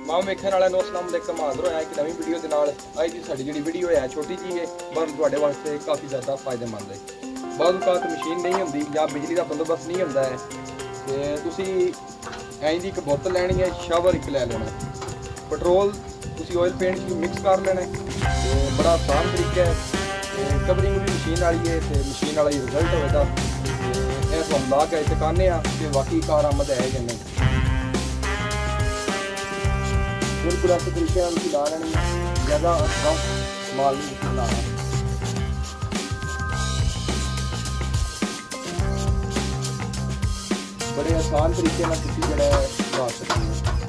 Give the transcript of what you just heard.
माम वेखण वाले नो अस्सलाम वालेकुम। हाज़र होया कि नवी वीडियो के नाल। अज की साडी जिहड़ी वीडियो है छोटी जी है पर तुहाडे वास्ते काफ़ी ज़्यादा फायदेमंद है। बाद औकात मशीन नहीं होंदी या बिजली का बंदोबस्त नहीं होंदा है ते तुसी इंज दी एक बोतल लैनी है, शावर एक लै लेना, पेट्रोल तुसी ऑयल पेंट च मिक्स कर लेना है। बड़ा आसान तरीका है, कवरिंग भी मशीन वाली है तो मशीन वाला ही रिजल्ट होगा। यह तुम ला के चकाने कि वाकई कारआमद है कि नहीं। बिल्कुल ऐसे तरीके उनकी ला लेनी है, ज़्यादा कम माल नहीं लाना। बड़े आसान तरीके ला सकते हैं।